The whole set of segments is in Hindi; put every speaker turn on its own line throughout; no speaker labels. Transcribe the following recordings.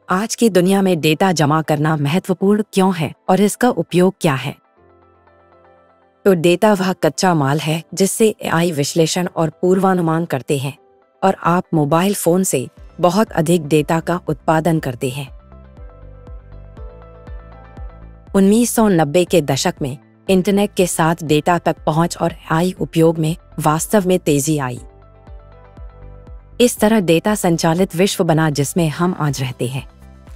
आज की दुनिया में डेटा जमा करना महत्वपूर्ण क्यों है और इसका उपयोग क्या है? तो डेटा वह कच्चा माल है जिससे एआई विश्लेषण और पूर्वानुमान करते हैं और आप मोबाइल फोन से बहुत अधिक डेटा का उत्पादन करते हैं। 1990 के दशक में इंटरनेट के साथ डेटा तक पहुंच और एआई उपयोग में वास्तव में तेजी आई। इस तरह डेटा संचालित विश्व बना जिसमें हम आज रहते हैं।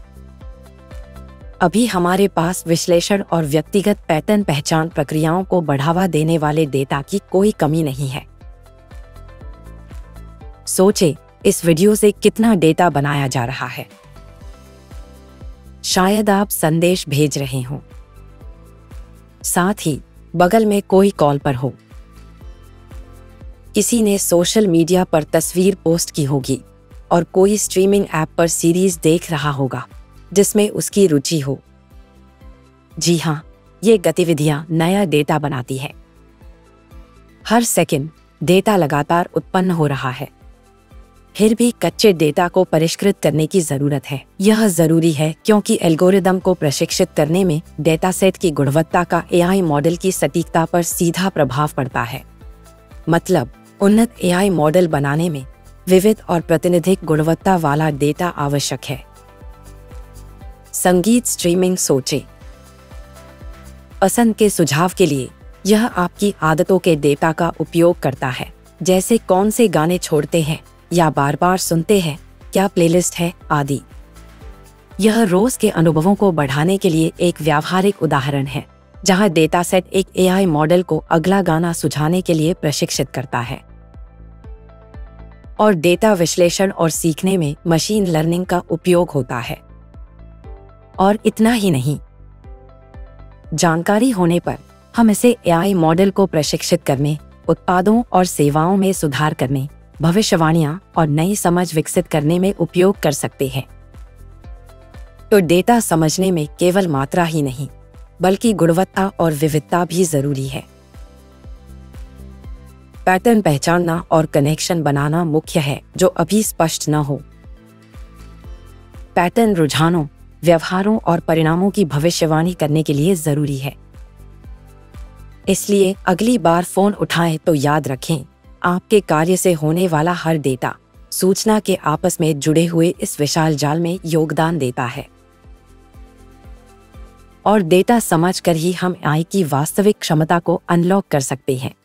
अभी हमारे पास विश्लेषण और व्यक्तिगत पैटर्न पहचान प्रक्रियाओं को बढ़ावा देने वाले डेटा की कोई कमी नहीं है। सोचें, इस वीडियो से कितना डेटा बनाया जा रहा है। शायद आप संदेश भेज रहे हों, साथ ही बगल में कोई कॉल पर हो। किसी ने सोशल मीडिया पर तस्वीर पोस्ट की होगी और कोई स्ट्रीमिंग ऐप पर सीरीज देख रहा होगा जिसमें उसकी रुचि हो। जी हाँ, ये गतिविधियां नया डेटा बनाती है। हर सेकंड डेटा लगातार उत्पन्न हो रहा है। फिर भी कच्चे डेटा को परिष्कृत करने की जरूरत है। यह जरूरी है क्योंकि एल्गोरिदम को प्रशिक्षित करने में डेटा सेट की गुणवत्ता का एआई मॉडल की सटीकता पर सीधा प्रभाव पड़ता है। मतलब, उन्नत एआई मॉडल बनाने में विविध और प्रातिनिधिक गुणवत्ता वाला डेटा आवश्यक है। संगीत स्ट्रीमिंग सोचें। पसंद के सुझाव के लिए यह आपकी आदतों के डेटा का उपयोग करता है, जैसे कौन से गाने छोड़ते हैं या बार बार सुनते हैं, क्या प्लेलिस्ट है आदि। यह रोज के अनुभवों को बढ़ाने के लिए एक व्यावहारिक उदाहरण है, जहां डेटा सेट एक एआई मॉडल को अगला गाना सुझाने के लिए प्रशिक्षित करता है। और डेटा विश्लेषण और सीखने में मशीन लर्निंग का उपयोग होता है। और इतना ही नहीं, जानकारी होने पर हम इसे एआई मॉडल को प्रशिक्षित करने, उत्पादों और सेवाओं में सुधार करने, भविष्यवाणियां और नई समझ विकसित करने में उपयोग कर सकते हैं। तो डेटा समझने में केवल मात्रा ही नहीं, बल्कि गुणवत्ता और विविधता भी जरूरी है। पैटर्न पहचानना और कनेक्शन बनाना मुख्य है, जो अभी स्पष्ट न हो। पैटर्न रुझानों, व्यवहारों और परिणामों की भविष्यवाणी करने के लिए जरूरी है। इसलिए अगली बार फोन उठाएं तो याद रखें, आपके कार्य से होने वाला हर डेटा सूचना के आपस में जुड़े हुए इस विशाल जाल में योगदान देता है। और डेटा समझकर ही हम एआई की वास्तविक क्षमता को अनलॉक कर सकते हैं।